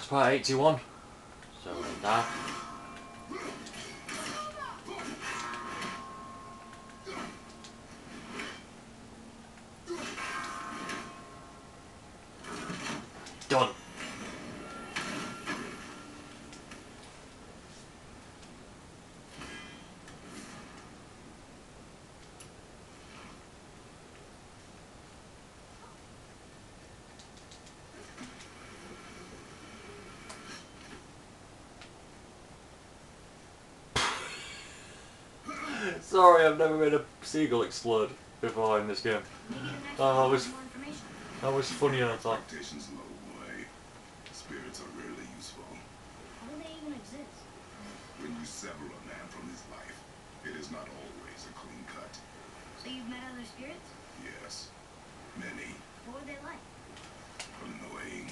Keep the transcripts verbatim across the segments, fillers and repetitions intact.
it's part eighty-one. So that. Done. Sorry, I've never made a seagull explode before in this game. Oh, that was that was funny and I thought. Expectations low, boy. Spirits are rarely useful. How do they even exist? When you sever a man from his life, it is not always a clean cut. So you've met other spirits? Yes, many. What were they like? Annoying.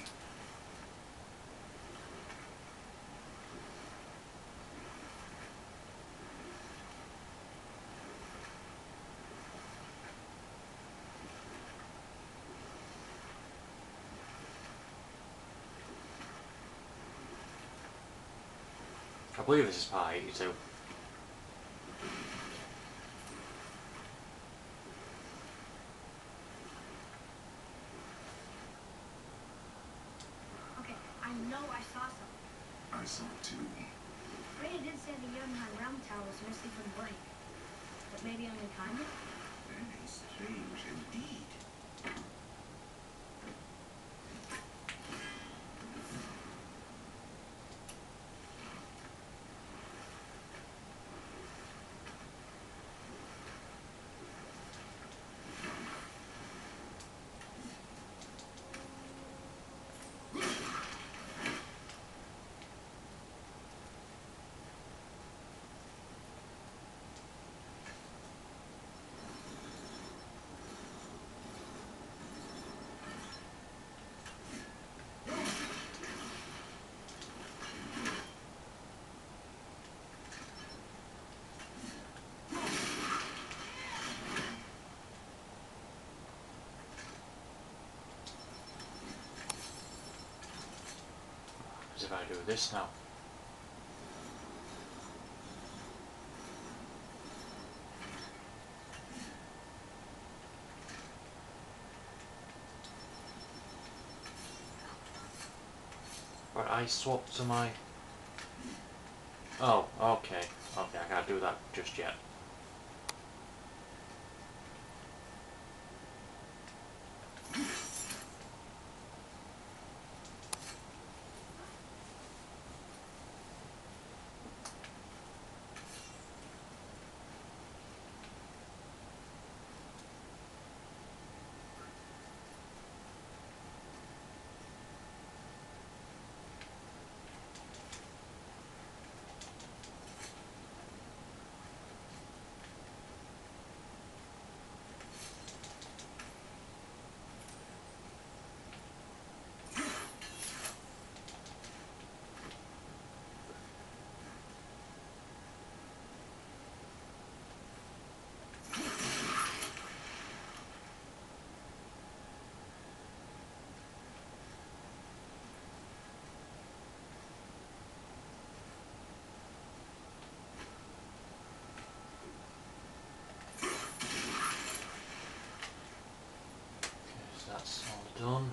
I believe this is part eighty-two. Okay, I know I saw something. I saw it too. Freya did say the Jotunheim Realm Tower was mostly from blank. But maybe only kind of? Very strange indeed. What if I do this now? But I swap to my... Oh, okay. Okay, I can't do that just yet. That's all done.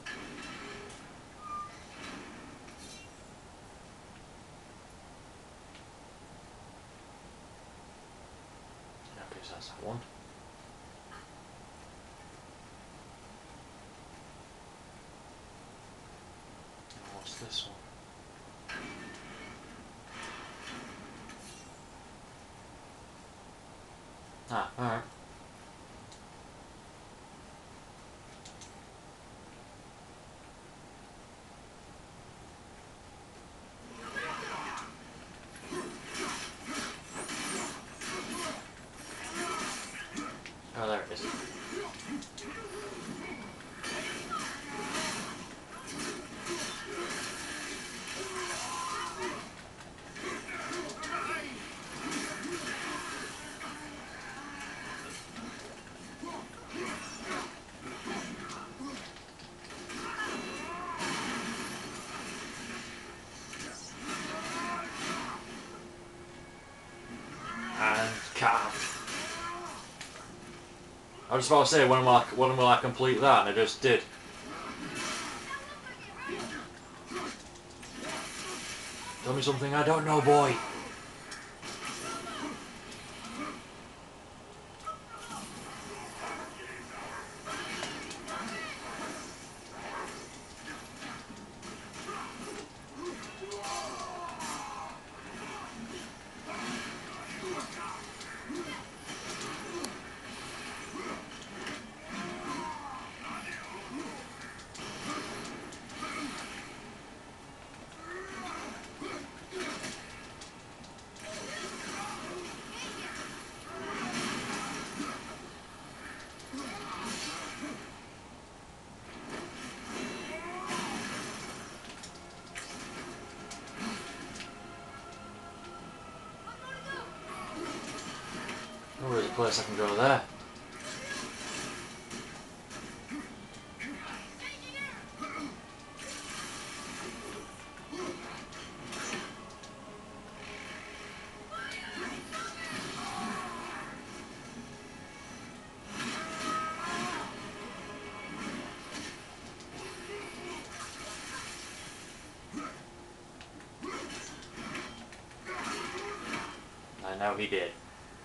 Okay, so that's that one. And what's this one? Ah, alright. Oh, there it is. I was about to say, when will I, when will I complete that? And I just did. Tell me something I don't know, boy. Oh, there's a place I can go there. I know he did.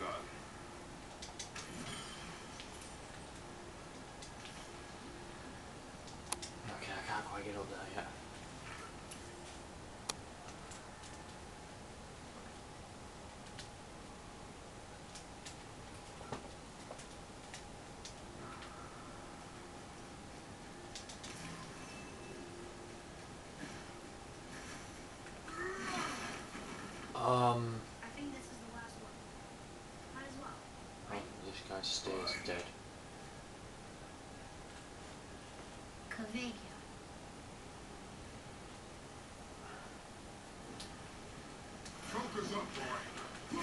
Okay, I can't quite get up there yet. Um, I think this is the last one. Might as well. oh, this guy stays dead. Kavagia. Focus up, boy.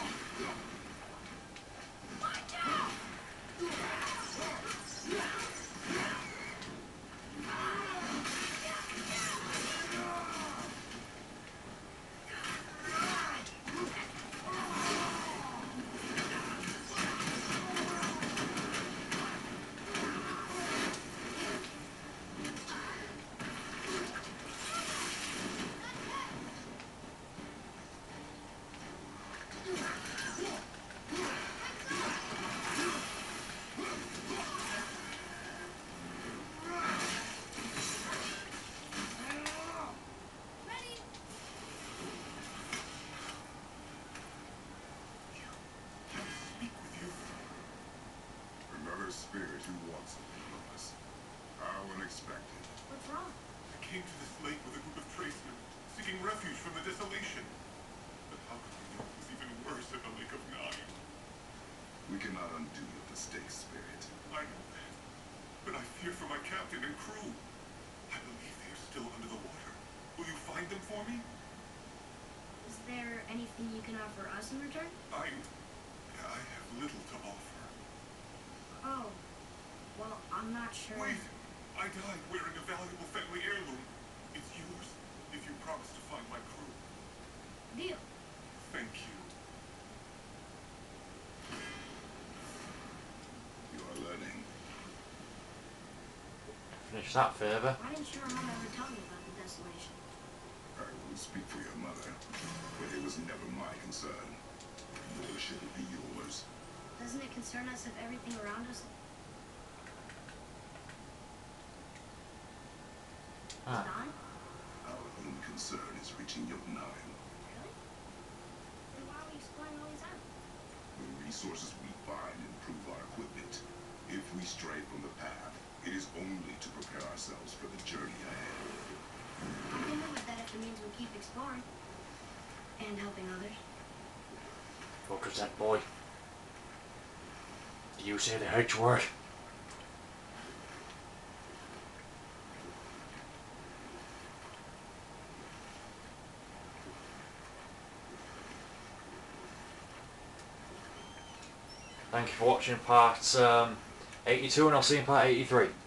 Another spirit who wants something from us. How unexpected. What's wrong? I came to this lake with a group of tradesmen, seeking refuge from the desolation. But how could we know it was even worse at the Lake of Nine? We cannot undo your mistakes, spirit. I know that. But I fear for my captain and crew. I believe they are still under the water. Will you find them for me? Is there anything you can offer us in return? I... I have little to offer. Oh. Well, I'm not sure. Wait! I died wearing a valuable family heirloom. It's yours, if you promise to find my crew. Deal. Thank you. You are learning. Finish that favour. Why didn't your mom ever tell me about the desolation? I will speak for your mother, but it was never my concern. Nor should it be yours. Doesn't it concern us if everything around us is Ah. gone? Our only concern is reaching Yote Nine. Really? Then why are we exploring all these islands? The resources we find improve our equipment. If we stray from the path, it is only to prepare ourselves for the journey ahead. I can live with that if it means we keep exploring. And helping others. Focus that boy. You say the H word. Thank you for watching part um, eighty-two, and I'll see you in part eighty-three.